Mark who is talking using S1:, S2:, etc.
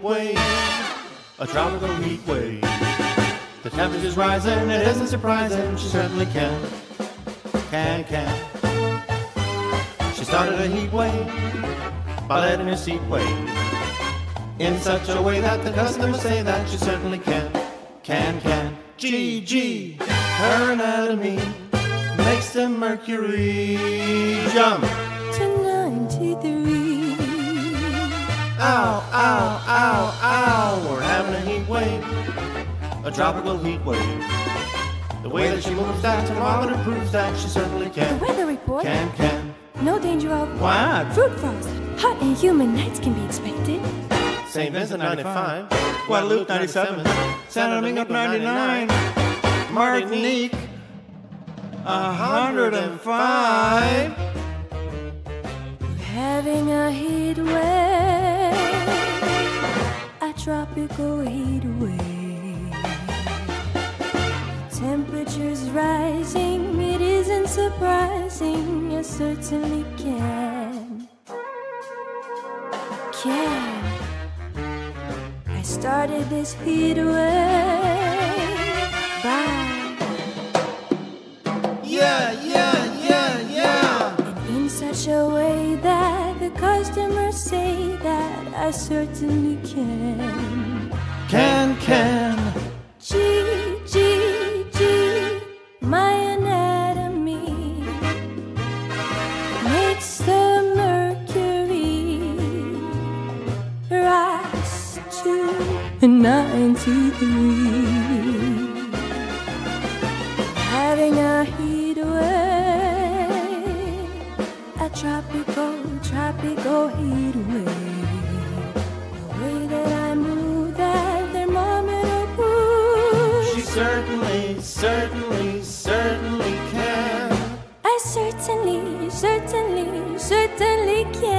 S1: wave, a tropical heat wave. The temperature's rising, it isn't surprising, she certainly can. She started a heat wave by letting her seat wave in such a way that the customers say that she certainly can. G, her anatomy makes the mercury jump
S2: to 93.
S1: Ow, ow, ow, ow. We're having a heat wave, a tropical heat wave. The way that she moves, that thermometer proves that she certainly can.
S2: The weather report.
S1: Can.
S2: No danger of
S1: what?
S2: Fruit frost. Hot and humid nights can be expected.
S1: St. Vincent 95, Guadalupe 97, San Domingo 99, Martinique 105.
S2: Having a heat wave, a tropical heat wave. Temperature's rising, it isn't surprising, you certainly can. I started this heat wave by and in such a way that the customers say that I certainly can. G, my anatomy makes the mercury rise to 93. Having a heat wave, a tropical heat wave. The way that I move, that thermometer proves
S1: She certainly can.
S2: I certainly can.